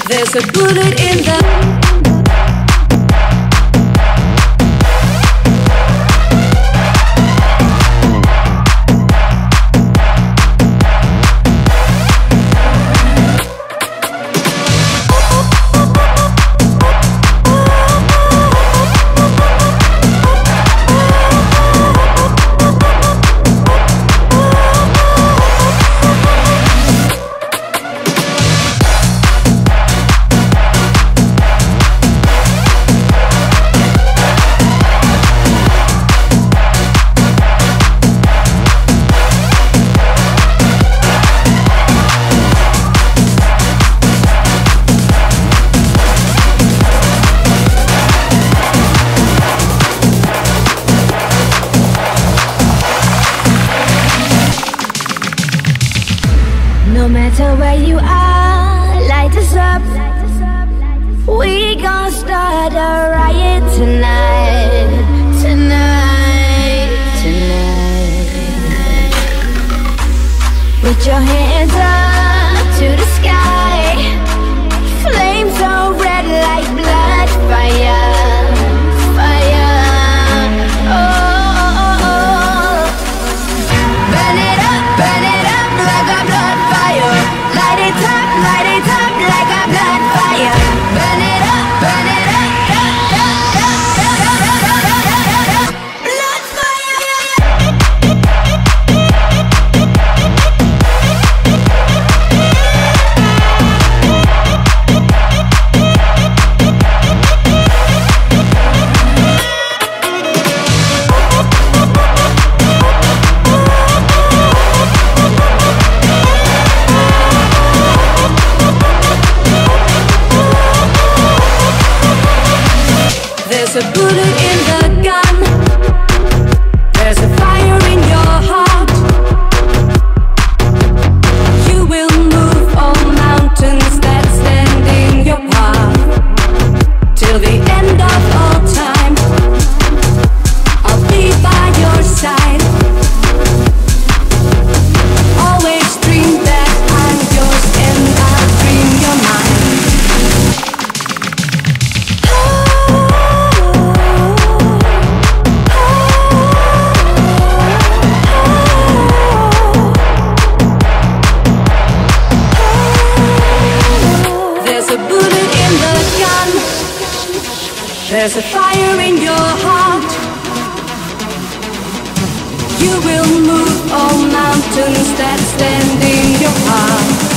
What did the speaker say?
There's a bullet in the No matter where you are, light us up. We gon' start a riot tonight, tonight, tonight. Put your hands up to the sky. Flames so red like blood, fire, fire. Oh, oh, oh. Burn it up like a blood fire. Light it up like a blood fire. Burn it up, blood fire. There's a bullet in the gun. There's a fire in your heart. You will move all mountains that stand in your path. Till the end of all time, I'll be by your side. Always dream that I'm yours and I'll dream your mind. There's a bullet in the gun. There's a fire in your heart. You will move all mountains that stand in your path.